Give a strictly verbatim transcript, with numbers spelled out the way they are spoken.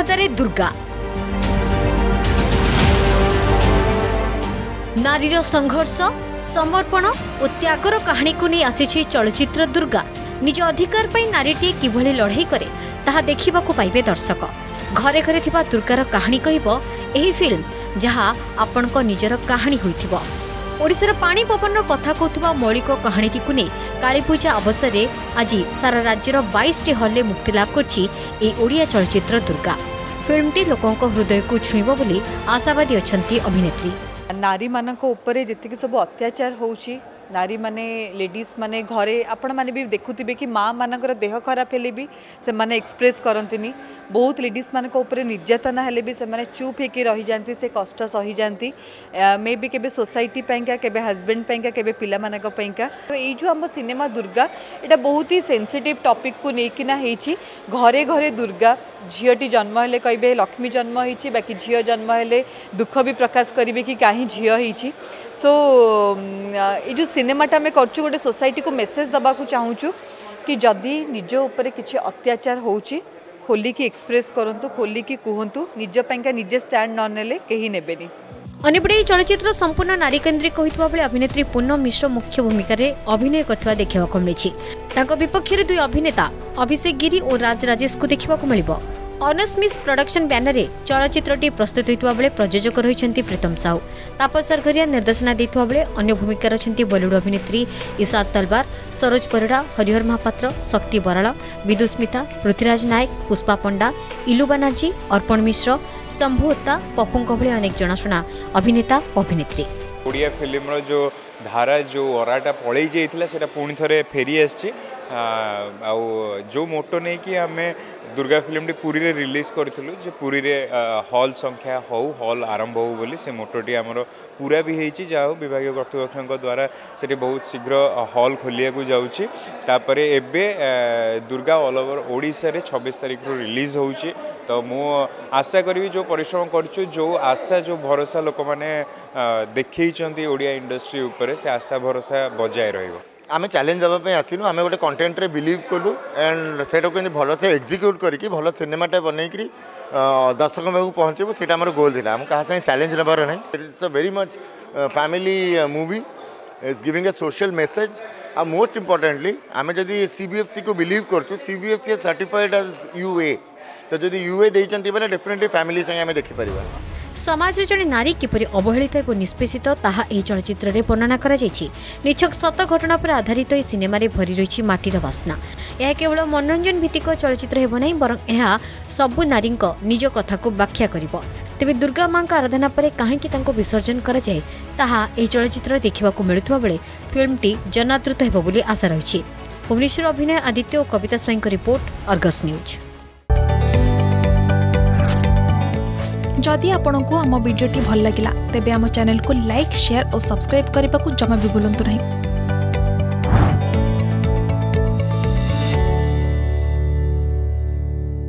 सतरे दुर्गा नारीर संघर्ष समर्पण और त्यागर कहानी को नहीं आसी चलचित्र दुर्गा निज अधिकार पर नारीटी किभली लड़ाई करे ताहा देखिबा को पाइबे दर्शक। घरे घरे थिबा दुर्गार कहानी कहब एही फिल्म जहाँ आपण को निजर कहानी होइथिबो। ओडिशार पानी पवन कथा कहूबा मौलिक कहानी को नहीं कालीपूजा अवसर में आज सारा राज्यर बाईस टी हल में मुक्तिलाभ कर चलचित्र दुर्गा। फिल्मटी लोकों हृदय को छुईब बोली आशावादी अछंती अभिनेत्री। नारी मानक ऊपर जी सब अत्याचार होउची नारी माने लेडीज माने घरे आपण माने भी देखुथिबे कि माँ मानकर देह खराब हेले भी से माने एक्सप्रेस करंतिनी। बहुत लेडीज मानक ऊपर निर्यातना हेले भी से माने चुप होकर रही जाती से कष्ट सही जाती मे भी केबे सोसाइटी पैंका केबे हस्बैंड पैंका केबे पिला मानक पैंका। तो ये जो हम सिनेमा दुर्गा एटा बहुत ही सेंसिटिव टॉपिक को लेकिना हेची। घरे घरे दुर्गा झीटी जन्म हेले कहे लक्ष्मी जन्म होती बाकी झील जन्म हेले दुख भी प्रकाश करेंगे कि कहीं झील होती। सो ये जो सिनेमाटा आम कर गोटे सोसाइटी को मेसेज दबा चाहूँ कि जदि निज उपर किसी अत्याचार होची खोलिकी एक्सप्रेस करंतु खोलिकी कहतु निज पैंका निजे स्टैंड न नेले कहीं नेबेनी। अनेपटे चलचित्र संपूर्ण नारी केन्द्रिक होइतबा बेले अभिनेत्री पूनम मिश्र मुख्य भूमिका रे अभिनय करथवा देखिबा मिली। तांको विपक्ष रे दुई अभिनेता अभिषेक गिरी और राज राजेश को देखिबा मिलिबो। ऑनर्स मिस प्रोडक्शन बैनर रे चलचित्रटी प्रस्तुत होइतबा बेले प्रयोजक रहिसंती प्रीतम साहू। तापस सरगरिया निर्देशना देथबा बेले अन्य भूमिका रहिसंती बॉलीवुड अभिनेत्री इशात तलवार सरोज परिड़ा हरिहर महापात्र शक्ति बराल विदुस्मिता पृथ्वीराज नायक पुष्पा पंडा इलू बनर्जी अर्पण मिश्र शंभुता पप्पुंक भली अनेक जनाशुना अभिनेता अभिनेत्री। ओडिया फिल्म जो धारा जो अराटा पड़े जाइए से पुणी थे फेरी आसी जो मोटो नहीं कि आम दुर्गा फिल्म टी पुरी रे रिलीज करूँ जो पुरी रे हॉल संख्या हो हॉल आरंभ हो बोली से मोटोटी आमर पूरा भी होती जाओ विभाग कर्तृपक्ष द्वारा से बहुत शीघ्र हॉल खोलिया को जाऊँगी। तापर एबे दुर्गा ऑल ओवर ओडिशा रे छब्बीस तारीख रू रिलीज होउची। तो मु आशा करी जो परिश्रम करछु जो आशा जो भरोसा लोक मैंने देखी ओडिया इंडस्ट्री उपर से आशा भरोसा बजाय रहिबो। आम चैलेंज देवाई आसलु आम गोटे कंटेंट रे बिलीव कलु एंड से भल से एक्जिक्यूट करके भल सिनेमाटा बनईकरी दर्शक पाखु पहुँचबू से आम गोल थी आम क्या साथ चैलेंज नबार ना। It is a very much family movie is giving a social message आ मोस्ट इम्पोर्टेंटली आम जदि सीबीएफसी को बिलीव कर सीबीएफसी सर्टिफाइड एज यूए तो जदि यूए देइचंती बेले डेफिनेटली फैमिली संगे आम देखि परिबा। समाज रे जड़े नारी किपरि अवहेलित और निष्पेषित ताहा एही चलचित्र रे वर्णना करा जायछि। निछक सत घटना पर आधारित एही सिनेमा रे भरी रहिछि माटीर बास्ना। यह केवल मनोरंजन भित्तिक चलचित्र हेबो नै बरं एहा सबु नारीक निज कथा को व्याख्या करिवो। तेबे दुर्गा मां का आराधना पर काहेकि तांको विसर्जन करा जाय ताहा एही चलचित्र देखिबा को मिलुथवा बेले फिल्मटी जनादृत हेबो बोली आशा रहिछि। भुवनेश्वर अभिनय आदित्य और कविता स्वाईं का रिपोर्ट अर्गस न्यूज। जदि आपंक आम भिडी भल लगा तेब आम चैनल को लाइक शेयर और सब्सक्राइब करने को जमा भी भूलु नहीं।